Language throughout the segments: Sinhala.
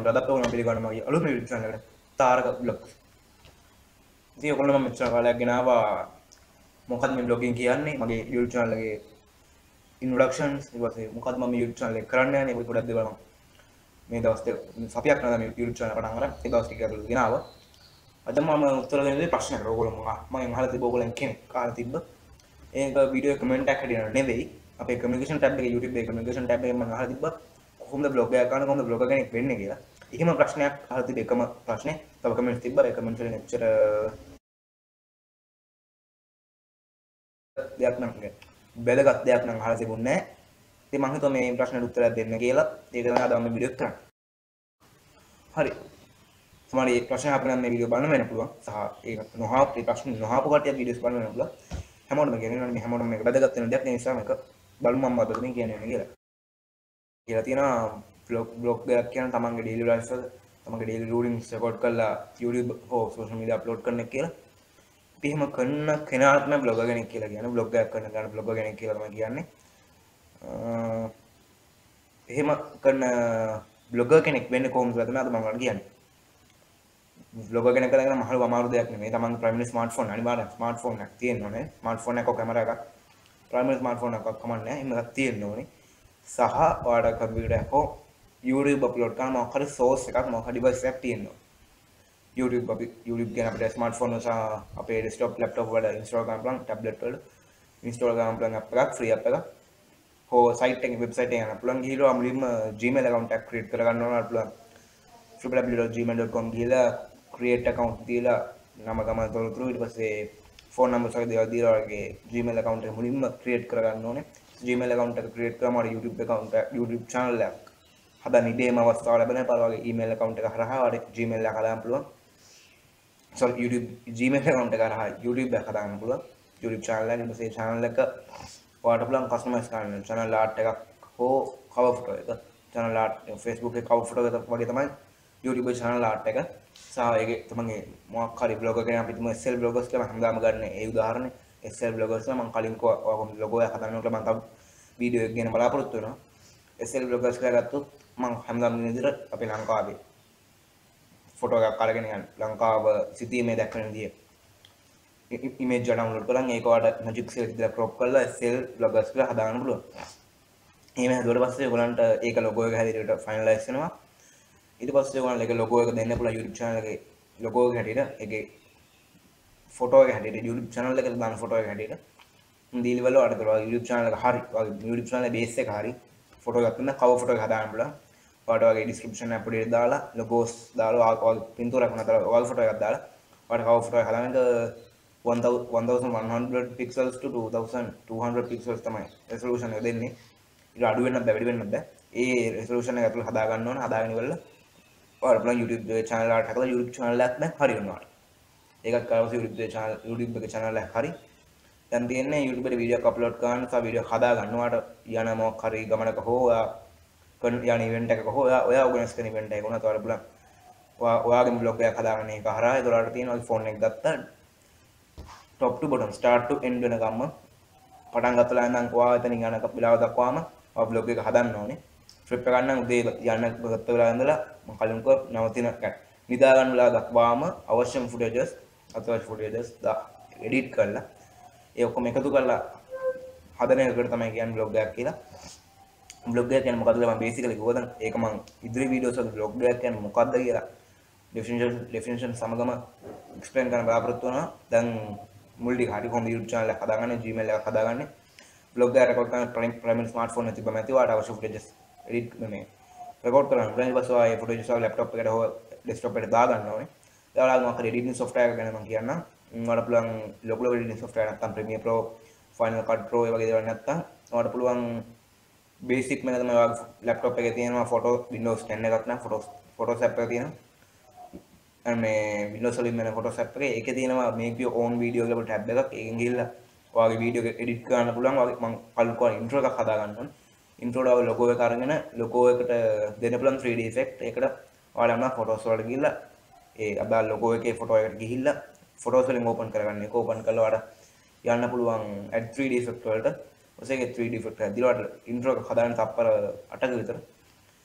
අදත් ඔයගොල්ලෝ පිළිගන්න මගේ අලුත්ම YouTube channel එකට තාරක vlogs. ඉතින් ඔයගොල්ලෝ මම මෙච්චර කාලයක් ගෙනාවා මොකක්ද මේ vlogging කියන්නේ මගේ YouTube channel එකේ introductions ඊට පස්සේ මොකක්ද මම YouTube channel එක කරන්න යන්නේ ඔය පොඩක් දේවල් මේ දවස් දෙක සතියක් නේද මේ YouTube channel පටන් අරන් ඒ දවස් ටික ඇතුළත ගෙනාවා. අද මම උත්තර දෙන දේ ප්‍රශ්නකට ඔයගොල්ලෝ මම අහලා තිබ්බ ඔයගොල්ලන් කෙනෙක් අහලා තිබ්බ ඒක වීඩියෝ කමෙන්ට් එකක් හැටියට නෙවෙයි අපේ කමියුනිකේෂන් ටැබ් එකේ YouTube එකේ කමියුනිකේෂන් ටැබ් එකේ මම අහලා තිබ්බා කොහොමද බ්ලොග් එකක් ගන්න කොහොමද බ්ලොගර් කෙනෙක් වෙන්නේ කියලා. එහෙම ප්‍රශ්නයක් අහලා තිබ්බ එකම ප්‍රශ්නේ තව කමෙන්ට්ස් තිබ්බා ඒ කමෙන්ට් වලින් එච්චර දෙයක් නම් බැලගත් දෙයක් නම් අහලා තිබුණේ නැහැ. ඉතින් මම හිතුවා මේ ප්‍රශ්නෙට උත්තරයක් දෙන්න කියලා. ඒක තමයි අද මම වීඩියෝ එක කරන්නේ. හරි. සමහර මේ ප්‍රශ්න අපිට මේ වීඩියෝ බලන්න වෙන්න පුළුවන්. සහ ඒක නොහාපු ප්‍රශ්න නොහාපු කටියක් වීඩියෝස් බලන්න වෙන්න පුළුවන්. හැමෝටම කියන්නේ මේ හැමෝටම මේක වැදගත් වෙන දෙයක්. ඒ නිසා මේක බලමු මම අද මේ කියන්නේ කියලා. කියලා තියෙනවා බ්ලොග් එකක් කියන තමන්ගේ ඩේලි ලයිෆ් එක තමන්ගේ ඩේලි රූටින්ස් රෙකෝඩ් කරලා YouTube හෝ සෝෂල් මීඩියා අප්ලෝඩ් කරන එක කියලා. අපි එහෙම කරන කෙනාට තමයි බ්ලොගර් කෙනෙක් කියලා කියන්නේ. බ්ලොග් එකක් කරන කෙනාට බ්ලොගර් කෙනෙක් කියලා තමයි කියන්නේ. එහෙම කරන බ්ලොගර් කෙනෙක් වෙන්නේ කොහොමද කියලා තමයි අද මම ඔයාලට කියන්නේ. බ්ලොගර් කෙනෙක් කරගෙන මහලු අමාරු දෙයක් නෙමෙයි. තමන්ගේ ප්‍රයිමරි ස්මාර්ට්ෆෝන් අනිවාර්යෙන් ස්මාර්ට්ෆෝන් එකක් තියෙන්න ඕනේ. ස්මාර්ට්ෆෝන් එකක කැමරා එකක් ප්‍රයිමරි ස්මාර්ට්ෆෝන් එකක් කමන්නේ නැහැ. එහෙම එකක් තියෙන්න ඕනේ. සහ ඔයාලට කම්පියුටර් එකක් හෝ YouTube අප්ලෝඩ් කරන මොකක් හරි සෝස් එකක් මොකක් හරි ඩිවයිස් එකක් තියෙන්න ඕනේ. YouTube ගැන අපිට ස්මාර්ට්ෆෝන් සහ අපේ ඩෙස්ක්ටොප් ලැප්ටොප් වල ඉන්ස්ටෝල් කරන්න පුළුවන් ටැබ්ලට් වල ඉන්ස්ටෝල් කරන්න පුළුවන් app එකක් ෆ්‍රී app එකක් හෝ සයිට් එකේ වෙබ්සයිට් එකේ යන්න පුළුවන් ගිහිල්ලා මුලින්ම Gmail account එකක් create කරගන්න ඕන පුළුවන් www.gmail.com ගිහිල්ලා create account දීලා නම ගම තොරතුරු ඊට පස්සේ phone number සහ දේවල් දීලා වගේ Gmail account එක මුලින්ම create කරගන්න ඕනේ Gmail account එක create කරාම YouTube channel එකක් හදන්න ඉදීම අවස්ථාව ලැබෙනවා පාර වගේ email account එක හරහා ඔයාලට Gmail එක හදාගන්න පුළුවන් sorry YouTube Gmail account එක හරහා YouTube එක හදාගන්න පුළුවන් YouTube channel එක ඊට පස්සේ channel එක ඔයාලට පුළුවන් customize කරන්න channel art එකක් හෝ cover photo එක channel art Facebook එකේ cover photo එක වගේ තමයි YouTube channel art එක සහ ඒකේ තමන්ගේ මොකක් හරි blogger කෙනෙක් අපි තුමු SL bloggers කියලා හැමදාම ගන්න ඒ උදාහරණේ SL bloggers නම් මම කලින් කොහොම logo එක හදන්න කියලා මම තව වීඩියෝ එකක් ගැන බලාපොරොත්තු වෙනවා SL bloggers කියලා ගත්තොත් මම හැමදාම මේ විදිහට අපේ ලංකාවේ ෆොටෝ එකක් අරගෙන යන්න ලංකාව සිටීමේ දැක්වෙන විදිය image එක download කරන් ඒක ඔයාලට magic cell එකේ දාලා crop කරලා SL bloggers කියලා හදාගන්න පුළුවන්. එහෙම හදුවට පස්සේ ඔයගලන්ට ඒක logo එක හැටියට finalize වෙනවා. ඊට පස්සේ ඔයගලන්ට ඒක logo එක දෙන්න පුළුවන් YouTube channel එකේ logo එක හැටියට ඒකේ photo එක හැටියට YouTube channel එකට දාන photo එක හැටියට දීලිවල ඔයාලට කරලා YouTube channel එක හරි වගේ YouTube channel එකේ base එක හරි photo එකක් දෙන්න cover photo එක හදාගන්න පුළුවන්. ඔයාලට වගේ description අප්ඩේට් දාලා logos දාලා ඔයාලගේ පින්තූරයක් නැතර ඔයාලගේ photo එකක් දාලා ඔයාලට cover photo එක හදාගන්න 1100 pixels to 2200 pixels තමයි resolution එක දෙන්නේ. ඊට අඩු වෙන්නත් බෑ වැඩි වෙන්නත් බෑ. ඒ resolution එක ඇතුළේ හදා ගන්න ඕන. හදාගෙන ඉවරලා ඔයාලා බලන්න YouTube channel එකට හදලා YouTube channel එකක් දැන් හරි වෙනවා. ඒකත් කරවස YouTube එකේ channel එක හරි. දැන් තියෙන්නේ YouTube එකට වීඩියෝ එක අප්ලෝඩ් කරන්න සහ වීඩියෝ හදා ගන්න. ඔයාලට යන මොකක් හරි ගමනක හෝ ඔයා යන event එකක හෝ ඔයා organize කරන event එකක උනත් ඔයාලා බලන්න. ඔයාගේ blog එකක් හදාගන්න එක හරහා ඒක ඔයාලට තියෙන ඔය phone එක ගත්තා top to bottom start to end වෙනකම්ම පටන් ගත්තලා ඉඳන් ඔයා එතනින් යන වෙලාව දක්වාම ඔයා බ්ලොග් එක හදන්න ඕනේ. ට්‍රිප් එක ගන්න උදේ යන්න ගත්ත වෙලාව ඉඳලා මම කලින් කව නවතින නිදා ගන්න වෙලාව දක්වාම අවශ්‍යම footages අතවශ්‍ය footages edit කරලා ඒ ඔක්කොම එකතු කරලා හදන එකට තමයි කියන්නේ බ්ලොග් එකක් කියලා. බ්ලොග් එක කියන්නේ මොකද්ද කියලා මම බේසිකලි කිව්වා. දැන් ඒක මම ඉදිරි වීඩියෝස් වල බ්ලොග් එකක් කියන්නේ මොකද්ද කියලා definition සමගම explain කරන්න බලාපොරොත්තු වෙනවා. දැන් මුල් ටික හරි කොහොමද YouTube channel එක හදාගන්නේ Gmail එකක් හදාගන්නේ blog එක record කරන primary smartphone එක තිබ්බම ඇති ඔයාලට අවශ්‍ය footages edit මේ record කරන්න ඊට පස්සේ ඔයා ඒ footages ඔයාලා laptop එකට හෝ desktop එකට දාගන්න ඕනේ. ඔයාලා මොකක් හරි editing software එක ගැන මම කියන්නම්. ඔයාලට පුළුවන් local editing software නැත්නම් Premiere Pro, Final Cut Pro ඒ වගේ දේවල් නැත්නම් ඔයාලට පුළුවන් basic මේක තමයි ඔයාගේ laptop එකේ තියෙනවා photo Windows 10 එකක් නම් Photos app එක තියෙනවා. මේ Windows වලින් වෙන Photos app එකේ ඒකේ තියෙනවා make your own video කියලා ටැබ් එකක්. ඒකෙන් ගිහිල්ලා ඔයාගේ වීඩියෝ එක එඩිට් කරන්න පුළුවන්. වගේ මම කලින් කෝ ඉන්ට්‍රෝ එකක් හදා ගන්න ඕනේ. ඉන්ට්‍රෝ දාව logo එක අරගෙන logo එකට දෙන්න පුළුවන් 3D effect. ඒකට ඔයාලා නම් Photos වලට ගිහිල්ලා ඒ අදාළ logo එකේ photo එකට ගිහිල්ලා Photos වලින් open කරගන්න. ඒක open කරලා ඔයාලා යන්න පුළුවන් add 3D effect වලට. ඔසේගේ 3D effect එක දීලා ඔයාලා ඉන්ට්‍රෝ එක හදාගන්න තප්පර 8ක විතර.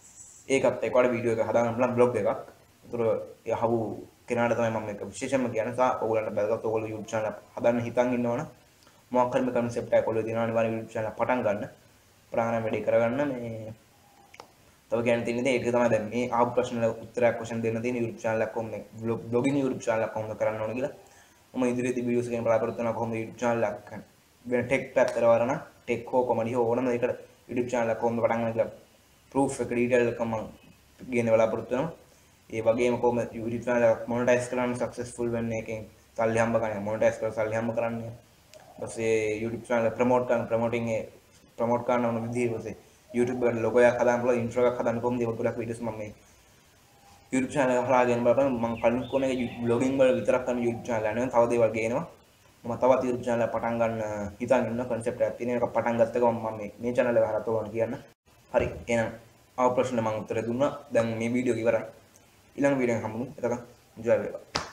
ඒකත් එක්කවට වීඩියෝ එක හදාගන්න පුළුවන් බ්ලොග් එකක්. ඒතර ඒ අහපු කෙනාට තමයි මම මේක විශේෂයෙන්ම කියන්නේ. ඔයගොල්ලන්ට බැලුවත් ඔයගොල්ලෝ YouTube channel හදන්න හිතන් ඉන්නවනම් මොකක් හරි මේ concept එකක් ඔයගොල්ලෝ දිනවන අනිවාර්ය YouTube channel පටන් ගන්න. ප්‍රාණායාම වැඩි කරගන්න මේ තව කියන්න තියෙන්නේ ඒක තමයි දැන් මේ ආපු ප්‍රශ්න වල උත්තරයක් question දෙන්න තියෙන YouTube channel එකක් කොහොමද blogging YouTube channel එකක් කොහොමද කරන්න ඕන කියලා මම ඉදිරියේදී videos එකෙන් බලාපොරොත්තු වෙනවා කොහොමද YouTube channel එකක් වෙන tech පැත්තට වරන tech හෝ comedy හෝ ඕනම දෙයකට YouTube channel එකක් කොහොමද පටන් ගන්න කියලා proof එක detail එක මම ගේන්න බලාපොරොත්තු වෙනවා ඒ වගේම කොහොමද YouTube channel එක monetize කරන්න successful වෙන්නේ එකෙන් සල්ලි හම්බ කරන්නේ monetize කරලා සල්ලි හම්බ කරන්නේ ඊපස්සේ YouTube channel එක promote කරන ඕන විදිහ ඊපස්සේ YouTube එකට logo එකක් හදාන්න පුළුවන් intro එකක් හදාන්න කොහොමද ඒක ගොඩක් videos මම මේ YouTube channel එක හදාගෙන බලපන් මම කලින් කොනේ vlogging වල විතරක් කරන YouTube channel එක නෙවෙයි තව දේවල් ගේනවා මම තවත් YouTube channel එක පටන් ගන්න හිතන් ඉන්න concept එකක් තියෙන එක පටන් ගත්ත ගමන් මම මේ channel එක හරහා තෝරන කියන්න හරි එහෙනම් ආව ප්‍රශ්න මම උත්තර දුන්නා දැන් මේ වීඩියෝ එක ඉවරයි ඊළඟ වීඩියෝ එක හම්බුමු එතකන් enjoy වේවා